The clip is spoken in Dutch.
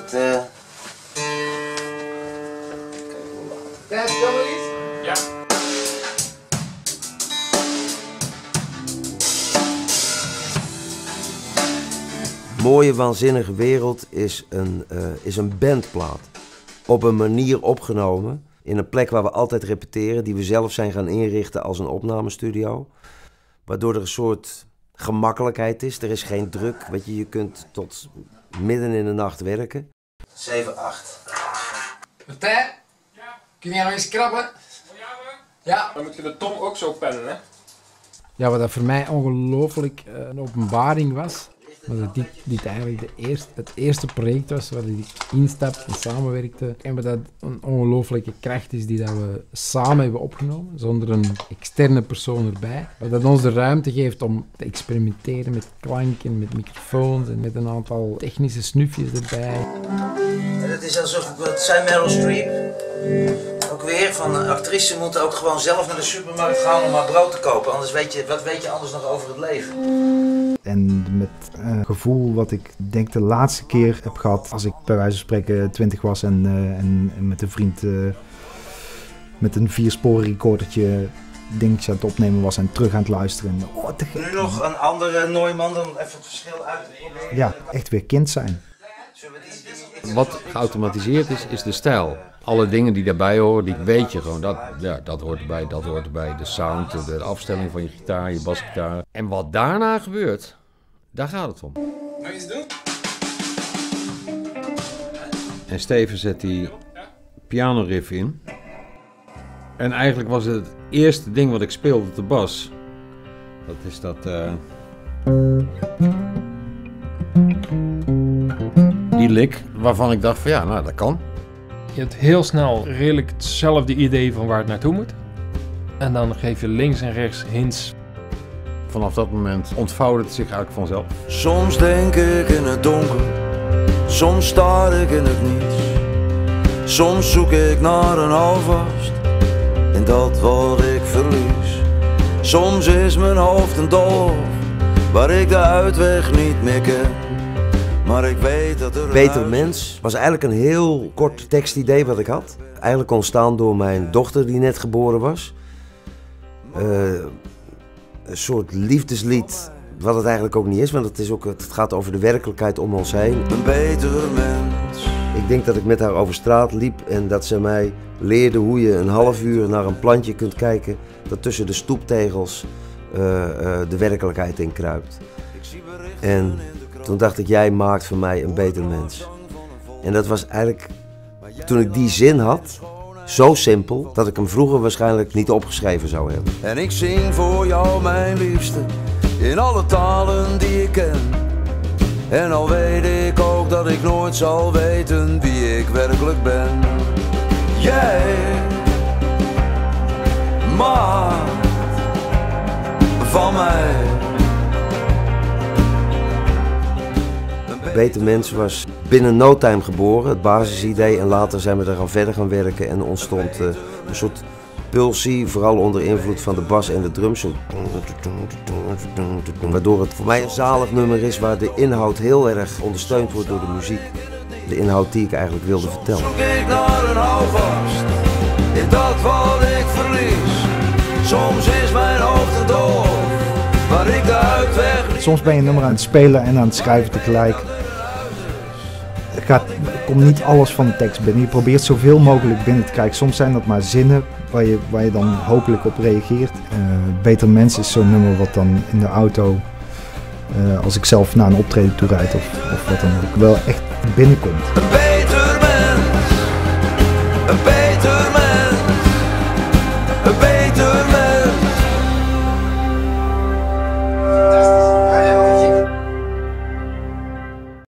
het... Kijk hoe laat. Ja. Mooie Waanzinnige Wereld is een bandplaat. Op een manier opgenomen. In een plek waar we altijd repeteren. Die we zelf zijn gaan inrichten als een opnamestudio. Waardoor er een soort gemakkelijkheid is. Er is geen druk. Weet je kunt tot midden in de nacht werken. 7, 8. Martijn? Ja? Kun jij nog eens krabben? Ja. Dan moet je de tom ook zo pennen, hè? Ja, wat dat voor mij ongelooflijk een openbaring was. Dat dit eigenlijk het eerste project was waar ik instapte en samenwerkte. En wat dat een ongelooflijke kracht is die dat we samen hebben opgenomen, zonder een externe persoon erbij. Wat dat ons de ruimte geeft om te experimenteren met klanken, met microfoons en met een aantal technische snufjes erbij. Het is alsof het zijn Meryl Streep. Ook weer van actrices moeten ook gewoon zelf naar de supermarkt gaan om maar brood te kopen. Anders wat weet je anders nog over het leven? En met een gevoel wat ik denk de laatste keer heb gehad als ik bij wijze van spreken 20 was en met een vriend met een 4-sporen recordertje dingetjes aan het opnemen was en terug aan het luisteren. Oh, nu nog een andere Neumann, dan even het verschil uit te proberen. Ja, echt weer kind zijn. Wat geautomatiseerd is de stijl. Alle dingen die daarbij horen, die weet je gewoon. Dat hoort erbij, dat hoort erbij. De sound, de afstelling van je gitaar, je basgitaar. En wat daarna gebeurt, daar gaat het om. Nog eens doen? En Steven zet die pianoriff in. En eigenlijk was het eerste ding wat ik speelde op de bas. Dat is dat... die lick, waarvan ik dacht van ja, nou dat kan. Je hebt heel snel redelijk hetzelfde idee van waar het naartoe moet. En dan geef je links en rechts hints. Vanaf dat moment ontvouwde het zich eigenlijk vanzelf. Soms denk ik in het donker, soms sta ik in het niets. Soms zoek ik naar een houvast in dat wat ik verlies. Soms is mijn hoofd een doolhof waar ik de uitweg niet meer ken. Maar ik weet dat er Beter Mens was eigenlijk een heel kort tekstidee wat ik had. Eigenlijk ontstaan door mijn dochter die net geboren was. Een soort liefdeslied, wat het eigenlijk ook niet is, want het gaat over de werkelijkheid om ons heen. Een beter mens. Ik denk dat ik met haar over straat liep en dat ze mij leerde hoe je een half uur naar een plantje kunt kijken dat tussen de stoeptegels de werkelijkheid in kruipt. En toen dacht ik, jij maakt van mij een beter mens. En dat was eigenlijk, toen ik die zin had, zo simpel, dat ik hem vroeger waarschijnlijk niet opgeschreven zou hebben. En ik zing voor jou mijn liefste, in alle talen die ik ken. En al weet ik ook dat ik nooit zal weten wie ik werkelijk ben. Jij maakt van mij. Beter Mens was binnen no time geboren, het basisidee. En later zijn we eraan verder gaan werken en ontstond een soort pulsie, vooral onder invloed van de bas en de drums. Waardoor het voor mij een zalig nummer is waar de inhoud heel erg ondersteund wordt door de muziek. De inhoud die ik eigenlijk wilde vertellen. Zoek ik naar een houvast in dat wat ik verlies. Soms is mijn hoofd een doolhof waar ik de uitweg niet... Soms ben je een nummer aan het spelen en aan het schrijven tegelijk. Komt niet alles van de tekst binnen. Je probeert zoveel mogelijk binnen te krijgen. Soms zijn dat maar zinnen waar je dan hopelijk op reageert. Beter Mens is zo'n nummer wat dan in de auto, als ik zelf naar een optreden toe rijd of wat dan ook, wel echt binnenkomt. Een beter mens, een beter mens.